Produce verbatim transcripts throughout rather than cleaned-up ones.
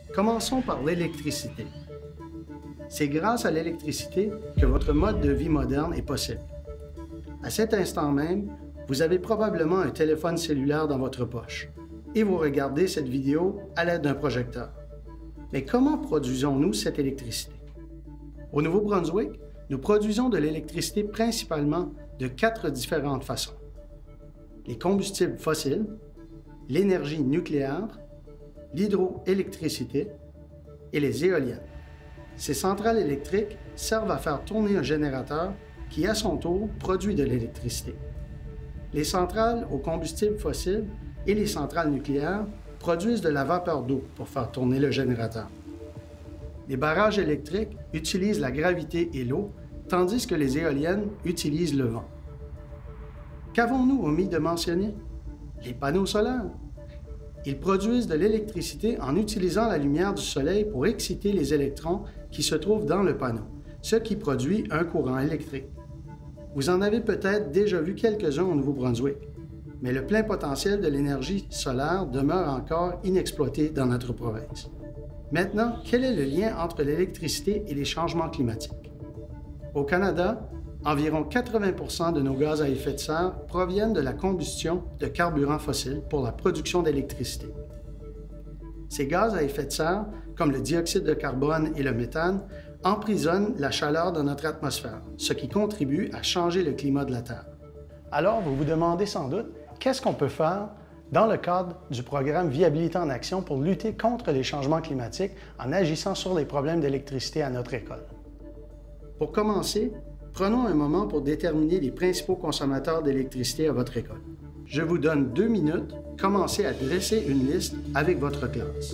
Commençons par l'électricité. C'est grâce à l'électricité que votre mode de vie moderne est possible. À cet instant même, vous avez probablement un téléphone cellulaire dans votre poche et vous regardez cette vidéo à l'aide d'un projecteur. Mais comment produisons-nous cette électricité? Au Nouveau-Brunswick, nous produisons de l'électricité principalement de quatre différentes façons. Les combustibles fossiles, l'énergie nucléaire, l'hydroélectricité et les éoliennes. Ces centrales électriques servent à faire tourner un générateur qui, à son tour, produit de l'électricité. Les centrales au combustible fossile et les centrales nucléaires produisent de la vapeur d'eau pour faire tourner le générateur. Les barrages électriques utilisent la gravité et l'eau, tandis que les éoliennes utilisent le vent. Qu'avons-nous omis de mentionner? Les panneaux solaires. Ils produisent de l'électricité en utilisant la lumière du soleil pour exciter les électrons qui se trouvent dans le panneau, ce qui produit un courant électrique. Vous en avez peut-être déjà vu quelques-uns au Nouveau-Brunswick, mais le plein potentiel de l'énergie solaire demeure encore inexploité dans notre province. Maintenant, quel est le lien entre l'électricité et les changements climatiques? Au Canada, environ quatre-vingts pour cent de nos gaz à effet de serre proviennent de la combustion de carburants fossiles pour la production d'électricité. Ces gaz à effet de serre, comme le dioxyde de carbone et le méthane, emprisonnent la chaleur dans notre atmosphère, ce qui contribue à changer le climat de la Terre. Alors, vous vous demandez sans doute, qu'est-ce qu'on peut faire dans le cadre du programme Viabilité en action pour lutter contre les changements climatiques en agissant sur les problèmes d'électricité à notre école? Pour commencer, prenons un moment pour déterminer les principaux consommateurs d'électricité à votre école. Je vous donne deux minutes. Commencez à dresser une liste avec votre classe.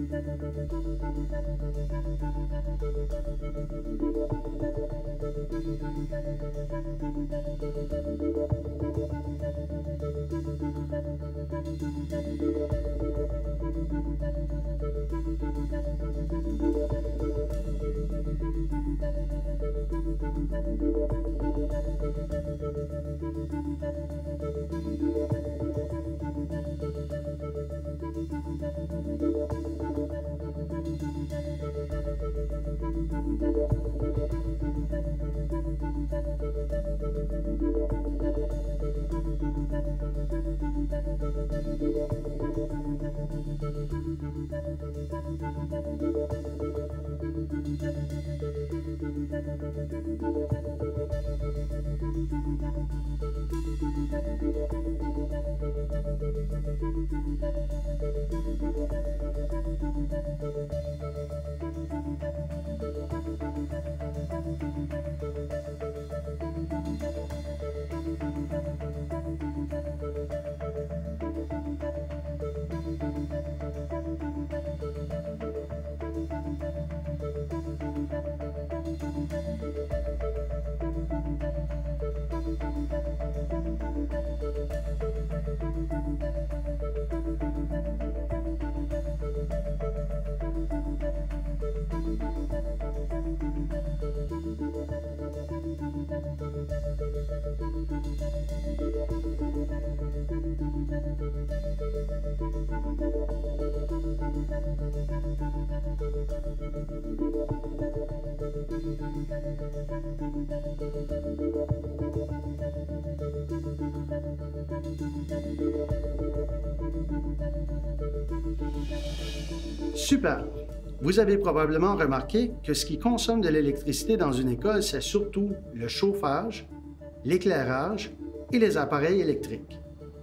Super! Vous avez probablement remarqué que ce qui consomme de l'électricité dans une école, c'est surtout le chauffage, l'éclairage et les appareils électriques.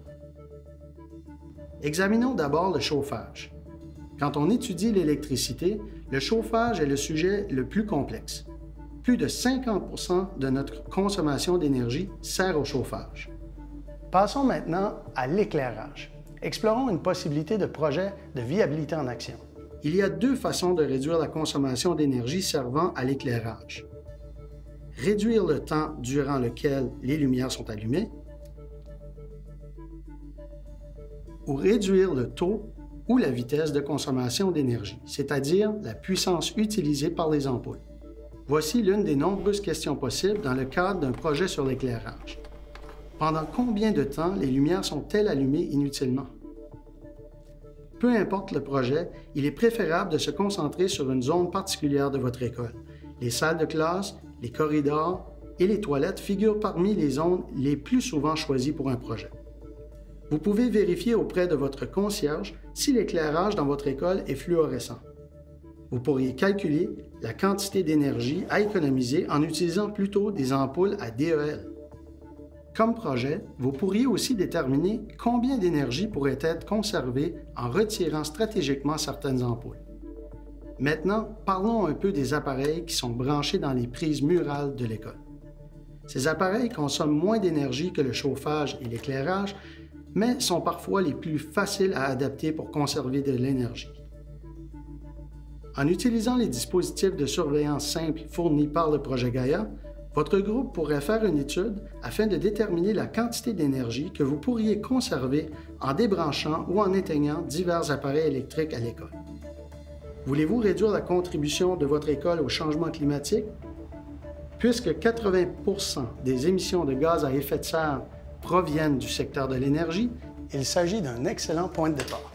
Examinons d'abord le chauffage. Quand on étudie l'électricité, le chauffage est le sujet le plus complexe. Plus de cinquante pour cent de notre consommation d'énergie sert au chauffage. Passons maintenant à l'éclairage. Explorons une possibilité de projet de viabilité en action. Il y a deux façons de réduire la consommation d'énergie servant à l'éclairage. Réduire le temps durant lequel les lumières sont allumées ou réduire le taux ou la vitesse de consommation d'énergie, c'est-à-dire la puissance utilisée par les ampoules. Voici l'une des nombreuses questions possibles dans le cadre d'un projet sur l'éclairage. Pendant combien de temps les lumières sont-elles allumées inutilement? peu importe le projet, il est préférable de se concentrer sur une zone particulière de votre école. Les salles de classe, les corridors et les toilettes figurent parmi les zones les plus souvent choisies pour un projet. Vous pouvez vérifier auprès de votre concierge si l'éclairage dans votre école est fluorescent. Vous pourriez calculer la quantité d'énergie à économiser en utilisant plutôt des ampoules à D E L. Comme projet, vous pourriez aussi déterminer combien d'énergie pourrait être conservée en retirant stratégiquement certaines ampoules. Maintenant, parlons un peu des appareils qui sont branchés dans les prises murales de l'école. Ces appareils consomment moins d'énergie que le chauffage et l'éclairage, mais sont parfois les plus faciles à adapter pour conserver de l'énergie. En utilisant les dispositifs de surveillance simples fournis par le projet Gaia, votre groupe pourrait faire une étude afin de déterminer la quantité d'énergie que vous pourriez conserver en débranchant ou en éteignant divers appareils électriques à l'école. Voulez-vous réduire la contribution de votre école au changement climatique? Puisque quatre-vingts pour cent des émissions de gaz à effet de serre proviennent du secteur de l'énergie, il s'agit d'un excellent point de départ.